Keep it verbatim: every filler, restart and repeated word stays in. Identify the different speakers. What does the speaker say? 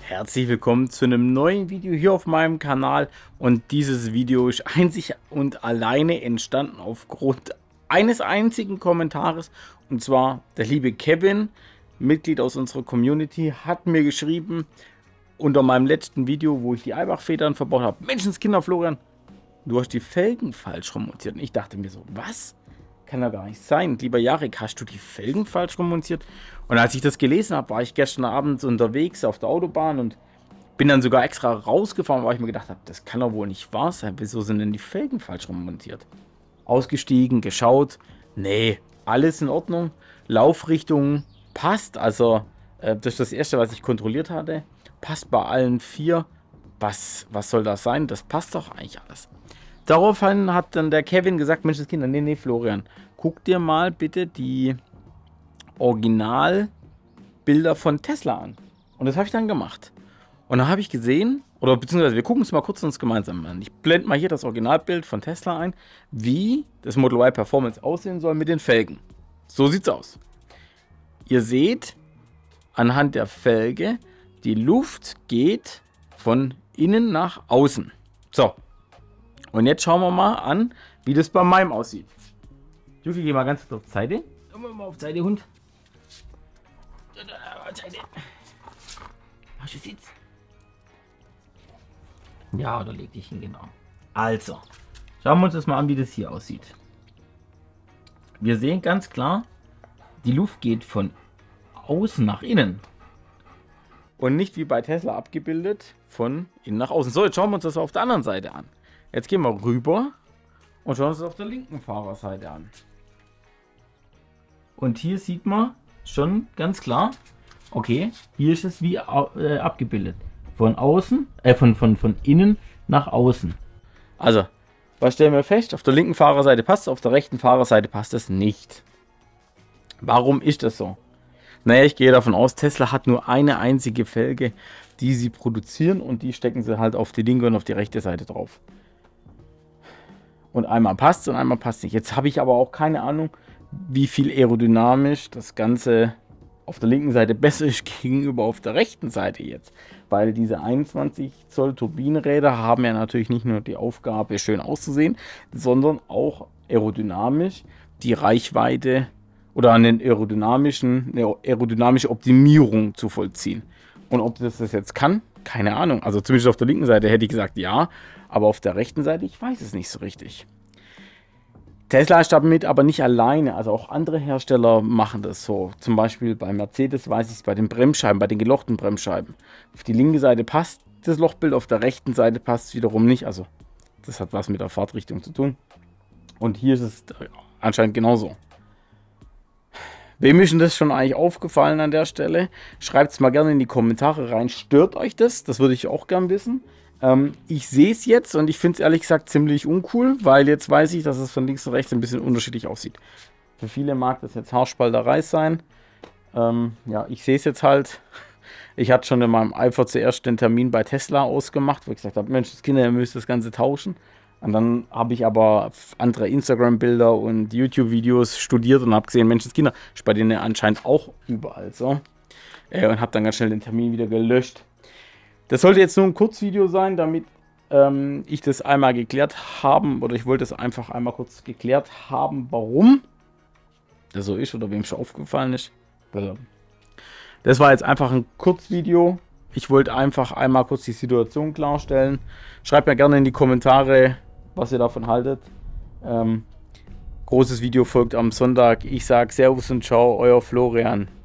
Speaker 1: Herzlich willkommen zu einem neuen Video hier auf meinem Kanal, und dieses Video ist einzig und alleine entstanden aufgrund eines einzigen Kommentares, und zwar der liebe Kevin, Mitglied aus unserer Community, hat mir geschrieben unter meinem letzten Video, wo ich die Eibach-Federn verbaut habe: Menschenskinder, Florian, du hast die Felgen falsch remontiert. Und ich dachte mir so, was? Kann ja gar nicht sein. Lieber Jarek, hast du die Felgen falsch remontiert? Und als ich das gelesen habe, war ich gestern Abend unterwegs auf der Autobahn und bin dann sogar extra rausgefahren, weil ich mir gedacht habe, das kann doch wohl nicht wahr sein. Wieso sind denn die Felgen falsch remontiert? Ausgestiegen, geschaut. Nee, alles in Ordnung. Laufrichtung passt. Also, äh, das ist das erste, was ich kontrolliert hatte. Passt bei allen vier. Was, was soll das sein? Das passt doch eigentlich alles. Daraufhin hat dann der Kevin gesagt: Mensch, das Kinder, nee, nee, Florian, guck dir mal bitte die Originalbilder von Tesla an. Und das habe ich dann gemacht. Und dann habe ich gesehen, oder beziehungsweise wir gucken es mal kurz uns gemeinsam an. Ich blende mal hier das Originalbild von Tesla ein, wie das Model Y Performance aussehen soll mit den Felgen. So sieht's aus. Ihr seht anhand der Felge, die Luft geht von innen nach außen. So. Und jetzt schauen wir mal an, wie das bei meinem aussieht. Juki, geh mal ganz kurz auf Seite. Mal auf Seite, Hund. Seite. Hast du Sitz? Ja, oder leg dich hin, genau. Also, schauen wir uns das mal an, wie das hier aussieht. Wir sehen ganz klar, die Luft geht von außen nach innen. Und nicht wie bei Tesla abgebildet, von innen nach außen. So, jetzt schauen wir uns das auf der anderen Seite an. Jetzt gehen wir rüber und schauen uns das auf der linken Fahrerseite an. Und hier sieht man schon ganz klar, okay, hier ist es wie äh, abgebildet. Von außen, äh, von, von, von innen nach außen. Also, was stellen wir fest? Auf der linken Fahrerseite passt es, auf der rechten Fahrerseite passt es nicht. Warum ist das so? Naja, ich gehe davon aus, Tesla hat nur eine einzige Felge, die sie produzieren, und die stecken sie halt auf die linke und auf die rechte Seite drauf. Und einmal passt es und einmal passt es nicht. Jetzt habe ich aber auch keine Ahnung, wie viel aerodynamisch das Ganze auf der linken Seite besser ist gegenüber auf der rechten Seite jetzt. Weil diese einundzwanzig Zoll Turbinenräder haben ja natürlich nicht nur die Aufgabe, schön auszusehen, sondern auch aerodynamisch die Reichweite oder eine, aerodynamischen, eine aerodynamische Optimierung zu vollziehen. Und ob das das jetzt kann, keine Ahnung. Also zumindest auf der linken Seite hätte ich gesagt ja, aber auf der rechten Seite, ich weiß es nicht so richtig. Tesla ist damit aber nicht alleine, also auch andere Hersteller machen das so. Zum Beispiel bei Mercedes weiß ich es bei den Bremsscheiben, bei den gelochten Bremsscheiben. Auf die linke Seite passt das Lochbild, auf der rechten Seite passt es wiederum nicht. Also das hat was mit der Fahrtrichtung zu tun. Und hier ist es anscheinend genauso. Wem ist denn das schon eigentlich aufgefallen an der Stelle? Schreibt es mal gerne in die Kommentare rein. Stört euch das? Das würde ich auch gern wissen. Ähm, ich sehe es jetzt und ich finde es ehrlich gesagt ziemlich uncool, weil jetzt weiß ich, dass es von links und rechts ein bisschen unterschiedlich aussieht. Für viele mag das jetzt Haarspalterei sein. Ähm, ja, ich sehe es jetzt halt. Ich hatte schon in meinem Eifer zuerst den Termin bei Tesla ausgemacht, wo ich gesagt habe, Mensch, das Kinder, ihr müsst das Ganze tauschen. Und dann habe ich aber andere Instagram-Bilder und YouTube-Videos studiert und habe gesehen, Mensch, das Kinder ist bei denen anscheinend auch überall so. Äh, und habe dann ganz schnell den Termin wieder gelöscht. Das sollte jetzt nur ein Kurzvideo sein, damit ähm, ich das einmal geklärt haben, oder ich wollte es einfach einmal kurz geklärt haben, warum das so ist oder wem schon aufgefallen ist. Das war jetzt einfach ein Kurzvideo. Ich wollte einfach einmal kurz die Situation klarstellen. Schreibt mir gerne in die Kommentare, was ihr davon haltet. Ähm, großes Video folgt am Sonntag. Ich sage Servus und Ciao, euer Florian.